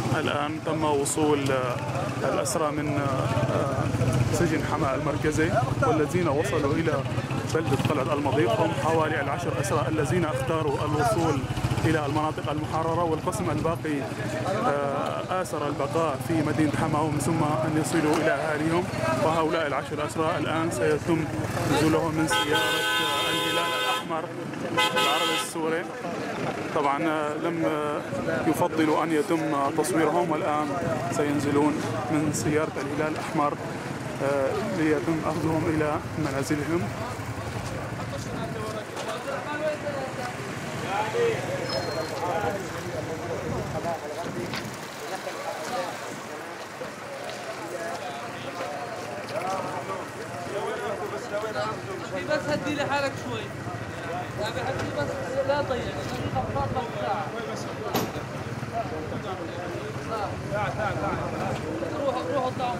الآن تم وصول الأسرى من سجن حماة المركزي، والذين وصلوا إلى بلدة قلعة المضيق هم حوالي 10 أسرى الذين اختاروا الوصول إلى المناطق المحررة، والقسم الباقي آثر البقاء في مدينة حماة من ثم أن يصلوا إلى أهاليهم. وهؤلاء 10 أسرى الآن سيتم نزولهم من سيارة الهلال الأحمر العربي السوري. طبعا لم يفضلوا أن يتم تصويرهم، والآن سينزلون من سيارة الهلال الأحمر ليتم أخذهم إلى منازلهم. بس هدي لي حالك شوي يا حبيبي، بس لا تضيع ساعة. روح اطلعوا